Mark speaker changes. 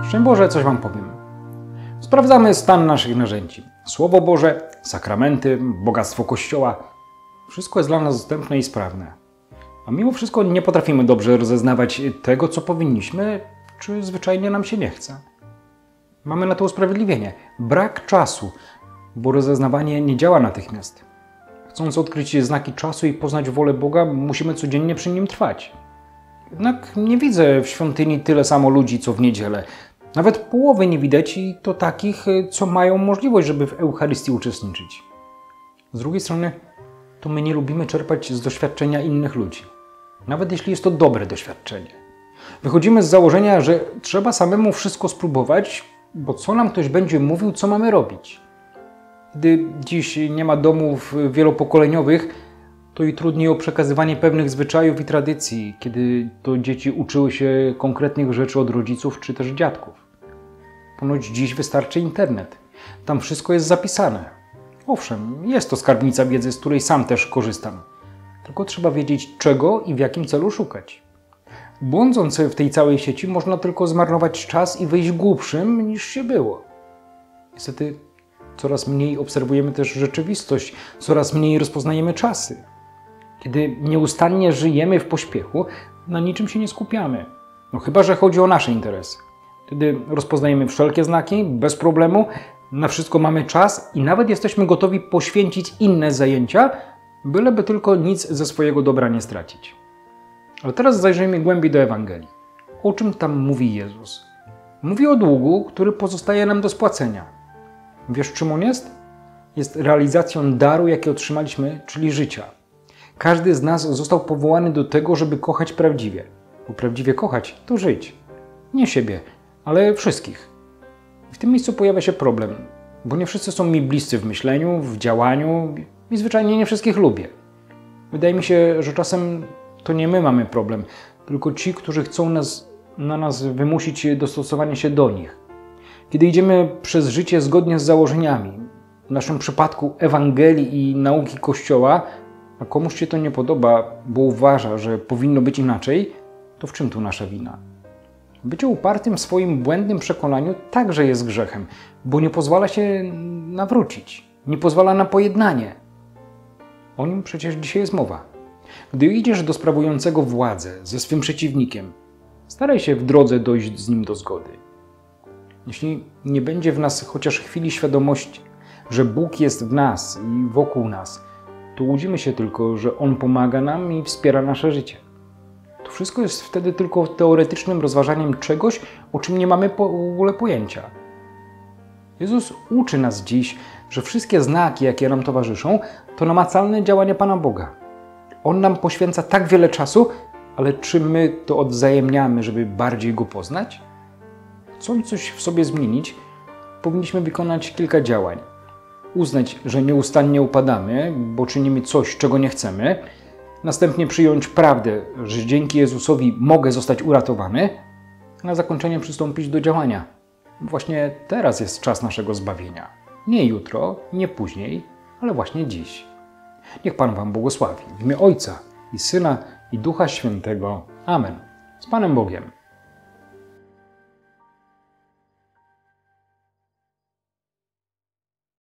Speaker 1: Szczęść Boże, coś Wam powiem. Sprawdzamy stan naszych narzędzi. Słowo Boże, sakramenty, bogactwo Kościoła. Wszystko jest dla nas dostępne i sprawne. A mimo wszystko nie potrafimy dobrze rozeznawać tego, co powinniśmy, czy zwyczajnie nam się nie chce. Mamy na to usprawiedliwienie. Brak czasu, bo rozeznawanie nie działa natychmiast. Chcąc odkryć znaki czasu i poznać wolę Boga, musimy codziennie przy Nim trwać. Jednak nie widzę w świątyni tyle samo ludzi, co w niedzielę. Nawet połowy nie widać i to takich, co mają możliwość, żeby w Eucharystii uczestniczyć. Z drugiej strony, to my nie lubimy czerpać z doświadczenia innych ludzi. Nawet jeśli jest to dobre doświadczenie. Wychodzimy z założenia, że trzeba samemu wszystko spróbować, bo co nam ktoś będzie mówił, co mamy robić. Gdy dziś nie ma domów wielopokoleniowych, to i trudniej o przekazywanie pewnych zwyczajów i tradycji, kiedy to dzieci uczyły się konkretnych rzeczy od rodziców czy też dziadków. Ponoć dziś wystarczy internet. Tam wszystko jest zapisane. Owszem, jest to skarbnica wiedzy, z której sam też korzystam. Tylko trzeba wiedzieć, czego i w jakim celu szukać. Błądząc w tej całej sieci, można tylko zmarnować czas i wyjść głupszym, niż się było. Niestety, coraz mniej obserwujemy też rzeczywistość, coraz mniej rozpoznajemy czasy. Kiedy nieustannie żyjemy w pośpiechu, na niczym się nie skupiamy. No chyba że chodzi o nasze interesy. Wtedy rozpoznajemy wszelkie znaki, bez problemu, na wszystko mamy czas i nawet jesteśmy gotowi poświęcić inne zajęcia, byleby tylko nic ze swojego dobra nie stracić. Ale teraz zajrzyjmy głębiej do Ewangelii. O czym tam mówi Jezus? Mówi o długu, który pozostaje nam do spłacenia. Wiesz, czym on jest? Jest realizacją daru, jaki otrzymaliśmy, czyli życia. Każdy z nas został powołany do tego, żeby kochać prawdziwie. Bo prawdziwie kochać to żyć. Nie siebie, ale wszystkich. W tym miejscu pojawia się problem, bo nie wszyscy są mi bliscy w myśleniu, w działaniu i zwyczajnie nie wszystkich lubię. Wydaje mi się, że czasem to nie my mamy problem, tylko ci, którzy chcą na nas wymusić dostosowanie się do nich. Kiedy idziemy przez życie zgodnie z założeniami, w naszym przypadku Ewangelii i nauki Kościoła, a komuś się to nie podoba, bo uważa, że powinno być inaczej, to w czym tu nasza wina? Bycie upartym w swoim błędnym przekonaniu także jest grzechem, bo nie pozwala się nawrócić, nie pozwala na pojednanie. O nim przecież dzisiaj jest mowa. Gdy idziesz do sprawującego władzę ze swym przeciwnikiem, staraj się w drodze dojść z nim do zgody. Jeśli nie będzie w nas chociaż chwili świadomości, że Bóg jest w nas i wokół nas, to łudzimy się tylko, że On pomaga nam i wspiera nasze życie. To wszystko jest wtedy tylko teoretycznym rozważaniem czegoś, o czym nie mamy w ogóle pojęcia. Jezus uczy nas dziś, że wszystkie znaki, jakie nam towarzyszą, to namacalne działanie Pana Boga. On nam poświęca tak wiele czasu, ale czy my to odwzajemniamy, żeby bardziej Go poznać? Chcąc coś w sobie zmienić, powinniśmy wykonać kilka działań. Uznać, że nieustannie upadamy, bo czynimy coś, czego nie chcemy. Następnie przyjąć prawdę, że dzięki Jezusowi mogę zostać uratowany. Na zakończenie przystąpić do działania. Właśnie teraz jest czas naszego zbawienia. Nie jutro, nie później, ale właśnie dziś. Niech Pan Wam błogosławi. W imię Ojca i Syna i Ducha Świętego. Amen. Z Panem Bogiem.